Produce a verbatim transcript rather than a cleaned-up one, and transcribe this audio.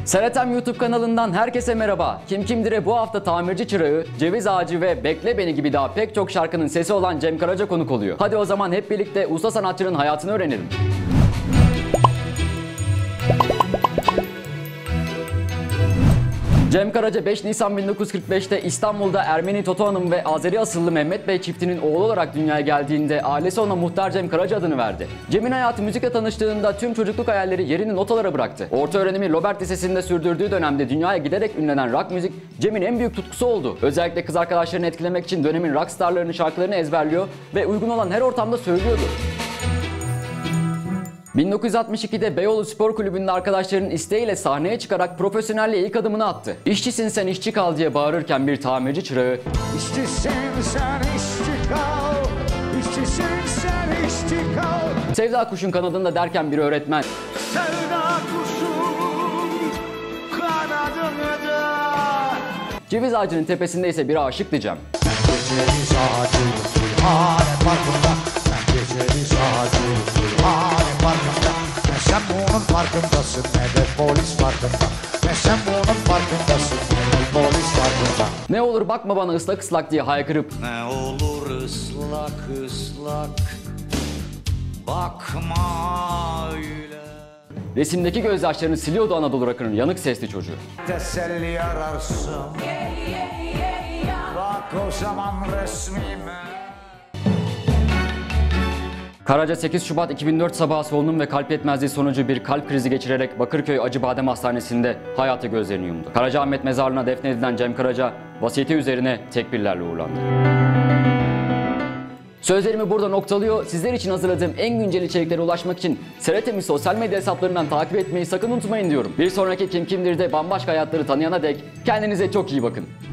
Seratem YouTube kanalından herkese merhaba. Kim Kimdir'e bu hafta Tamirci Çırağı, Ceviz Ağacı ve Bekle Beni gibi daha pek çok şarkının sesi olan Cem Karaca konuk oluyor. Hadi o zaman hep birlikte usta sanatçının hayatını öğrenelim. Cem Karaca beş Nisan bin dokuz yüz kırk beş'te İstanbul'da Ermeni Toto Hanım ve Azeri asıllı Mehmet Bey çiftinin oğlu olarak dünyaya geldiğinde ailesi ona Muhtar Cem Karaca adını verdi. Cem'in hayatı müzikle tanıştığında tüm çocukluk hayalleri yerini notalara bıraktı. Orta öğrenimi Robert Lisesi'nde sürdürdüğü dönemde dünyaya giderek ünlenen rock müzik Cem'in en büyük tutkusu oldu. Özellikle kız arkadaşlarını etkilemek için dönemin rock starlarının şarkılarını ezberliyor ve uygun olan her ortamda söylüyordu. bin dokuz yüz altmış iki'de Beyoğlu Spor Kulübü'nün arkadaşlarının isteğiyle sahneye çıkarak profesyonelliğe ilk adımını attı. İşçisin sen işçi kal diye bağırırken bir tamirci çırağı İşçisin sen işçi kal, işçisin sen işçi kal. Sevda Kuş'un kanadında derken bir öğretmen Sevda kuşum kanadında. Ceviz Ağacı'nın tepesinde ise bir aşıktı Cem. Ceviz ağacı alem farkında. Ceviz ağacı alem farkında. Ne sen bunun farkındasın ne de polis farkında. Ne sen bunun farkındasın ne de polis farkında. Ne olur bakma bana ıslak ıslak diye haykırıp Ne olur ıslak ıslak bakma öyle. resimdeki gözyaşlarını siliyordu Anadolu rock'ının yanık sesli çocuğu. Teselli ararsın. Bak o zaman resmime. Karaca sekiz Şubat iki bin dört sabahı solunum ve kalp yetmezliği sonucu bir kalp krizi geçirerek Bakırköy Acıbadem Hastanesi'nde hayata gözlerini yumdu. Karacaahmet mezarlığına defnedilen Cem Karaca vasiyeti üzerine tekbirlerle uğurlandı. Sözlerimi burada noktalıyor. Sizler için hazırladığım en güncel içeriklere ulaşmak için Seratem'i sosyal medya hesaplarından takip etmeyi sakın unutmayın diyorum. Bir sonraki Kim Kimdir'de bambaşka hayatları tanıyana dek kendinize çok iyi bakın.